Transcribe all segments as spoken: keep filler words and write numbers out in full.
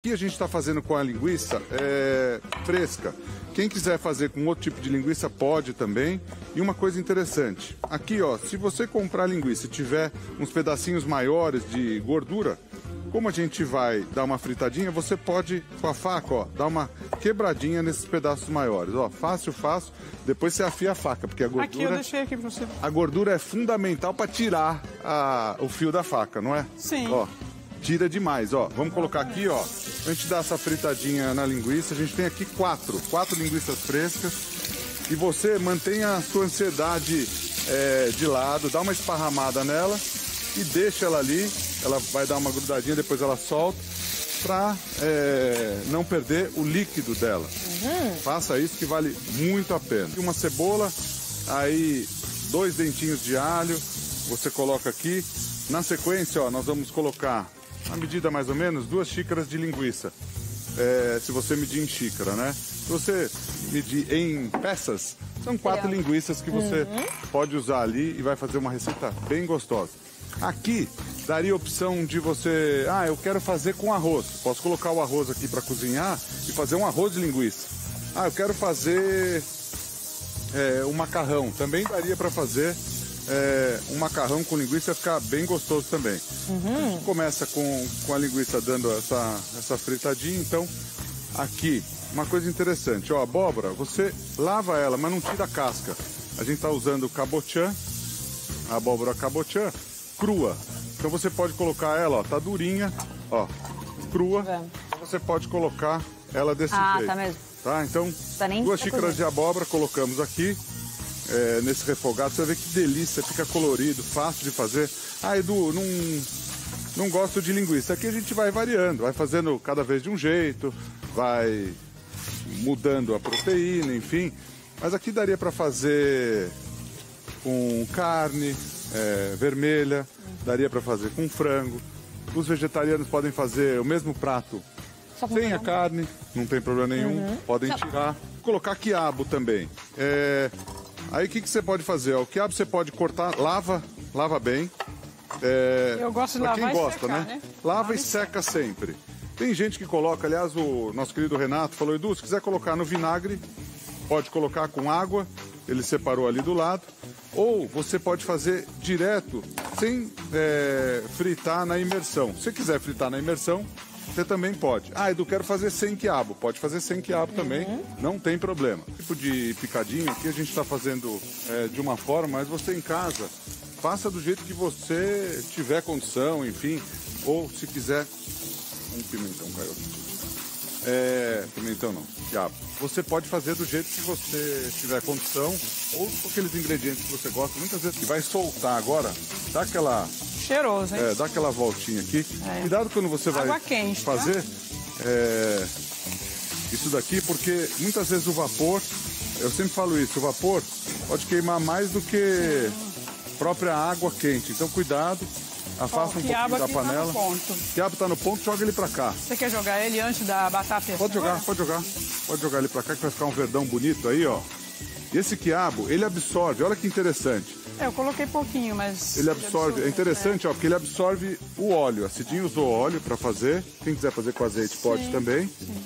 Aqui a gente está fazendo com a linguiça é, fresca. Quem quiser fazer com outro tipo de linguiça pode também. E uma coisa interessante, aqui ó, se você comprar linguiça e tiver uns pedacinhos maiores de gordura, como a gente vai dar uma fritadinha, você pode com a faca ó, dar uma quebradinha nesses pedaços maiores. Ó, fácil, fácil. Depois você afia a faca, porque a gordura... Aqui, eu deixei aqui pra você. A gordura é fundamental para tirar a, o fio da faca, não é? Sim. Ó. Tira demais, ó. Vamos colocar aqui, ó. A gente dá essa fritadinha na linguiça. A gente tem aqui quatro, quatro linguiças frescas. E você mantenha a sua ansiedade é, de lado, dá uma esparramada nela e deixa ela ali. Ela vai dar uma grudadinha, depois ela solta, pra é, não perder o líquido dela. Uhum. Faça isso que vale muito a pena. E uma cebola, aí dois dentinhos de alho, você coloca aqui. Na sequência, ó, nós vamos colocar a medida mais ou menos, duas xícaras de linguiça. É, se você medir em xícara, né? Se você medir em peças, são quatro Legal. linguiças que você uhum. pode usar ali e vai fazer uma receita bem gostosa. Aqui, daria a opção de você... Ah, eu quero fazer com arroz. Posso colocar o arroz aqui para cozinhar e fazer um arroz de linguiça. Ah, eu quero fazer é, um macarrão. Também daria para fazer... É, um macarrão com linguiça ficar bem gostoso também. Uhum. A gente começa com, com a linguiça dando essa, essa fritadinha. Então, aqui, uma coisa interessante. Ó, a abóbora, você lava ela, mas não tira a casca. A gente está usando o cabotiã, a abóbora cabotiã, crua. Então você pode colocar ela, ó, tá durinha, ó, crua. Tá você pode colocar ela desse ah, jeito. Tá mesmo. Tá, então, tá nem duas xícaras de abóbora colocamos aqui. É, nesse refogado, você vê que delícia, fica colorido, fácil de fazer. Ah, Edu, não, não gosto de linguiça. Aqui a gente vai variando, vai fazendo cada vez de um jeito, vai mudando a proteína, enfim. Mas aqui daria para fazer com carne é, vermelha, daria para fazer com frango. Os vegetarianos podem fazer o mesmo prato sem a carne, não tem problema nenhum, uhum. podem tirar. Colocar quiabo também. É... Aí o que, que você pode fazer? O quiabo você pode cortar, lava, lava bem. É, Eu gosto de lavar quem e gosta, secar, né? né? Lava, lava e seca, seca sempre. Tem gente que coloca, aliás, o nosso querido Renato falou, Edu, se quiser colocar no vinagre, pode colocar com água, ele separou ali do lado. Ou você pode fazer direto, sem é, fritar na imersão. Se você quiser fritar na imersão, você também pode. Ah, Edu, quero fazer sem quiabo. Pode fazer sem quiabo uhum. também, não tem problema. Tipo de picadinho aqui a gente está fazendo é, de uma forma, mas você em casa, faça do jeito que você tiver condição, enfim. Ou se quiser, um pimentão caiu aqui. É, pimentão não, quiabo. Você pode fazer do jeito que você tiver condição, ou com aqueles ingredientes que você gosta. Muitas vezes que vai soltar agora, dá aquela... Cheiroso, hein? É, dá aquela voltinha aqui. É. Cuidado quando você vai Água quente, fazer tá? é, isso daqui, porque muitas vezes o vapor, eu sempre falo isso, o vapor pode queimar mais do que a própria água quente. Então cuidado, afasta um pouquinho da panela. Tá no ponto. O quiabo tá no ponto, joga ele pra cá. Você quer jogar ele antes da batata ferver? Pode jogar, pode jogar. Pode jogar ele pra cá que vai ficar um verdão bonito aí, ó. E esse quiabo, ele absorve, olha que interessante. É, eu coloquei pouquinho, mas... Ele absorve, ele é interessante, é. ó, porque ele absorve o óleo. A Cidinha usou óleo para fazer. Quem quiser fazer com azeite sim, pode também.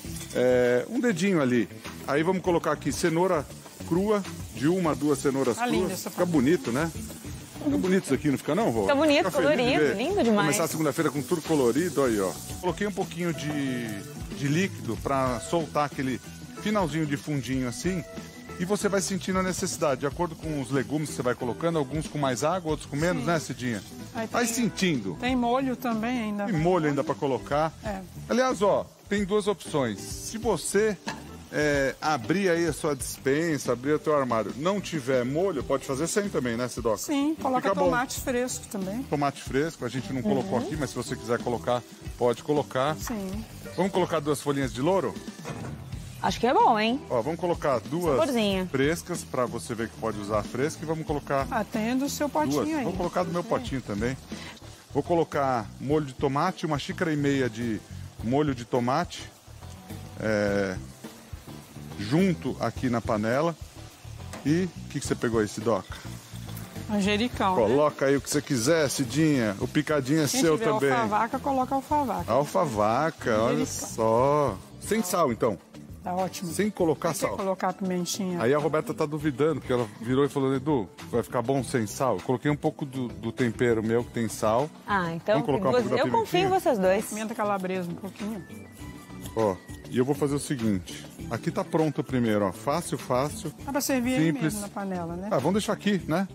É, um dedinho ali. Aí vamos colocar aqui cenoura crua, de uma a duas cenouras tá cruas. Fica parte. bonito, né? Fica bonito isso aqui, não fica não, Rô? Fica bonito, fica colorido, lindo demais. Começar segunda-feira com tudo colorido, aí, ó. Coloquei um pouquinho de, de líquido para soltar aquele finalzinho de fundinho assim. E você vai sentindo a necessidade, de acordo com os legumes que você vai colocando, alguns com mais água, outros com menos, sim. né, Cidinha? Aí vai tem, sentindo. Tem molho também ainda. Tem molho ainda para colocar. É. Aliás, ó, tem duas opções. Se você é, abrir aí a sua despensa, abrir o teu armário, não tiver molho, pode fazer sem também, né, Cidoca? Sim, coloca Fica tomate bom. fresco também. Tomate fresco, a gente não uhum. colocou aqui, mas se você quiser colocar, pode colocar. Sim. Vamos colocar duas folhinhas de louro? Acho que é bom, hein? Ó, vamos colocar duas Saborzinho. frescas, pra você ver que pode usar fresca. E vamos colocar... Ah, tem do seu potinho duas. aí. Vou colocar do meu potinho também. Vou colocar molho de tomate, uma xícara e meia de molho de tomate. É, junto aqui na panela. E o que, que você pegou aí, Sidoca? Manjericão, né? Coloca aí o que você quiser, Cidinha. O picadinho é Quem seu tiver também. alfavaca, coloca alfavaca. Alfavaca, olha Manjericão. só. Sem sal, então. Tá ótimo. Sem colocar Quer sal. colocar a pimentinha? Aí a Roberta tá duvidando, porque ela virou e falou, Edu, vai ficar bom sem sal? Eu coloquei um pouco do, do tempero meu, que tem sal. Ah, então Vamos colocar um pouco da eu confio em pimentinha? vocês dois. Pimenta calabresa, um pouquinho. Ó, e eu vou fazer o seguinte. Aqui tá pronto primeiro, ó. Fácil, fácil. Dá pra servir aí Simples. mesmo na panela, né? Ah, vamos deixar aqui, né?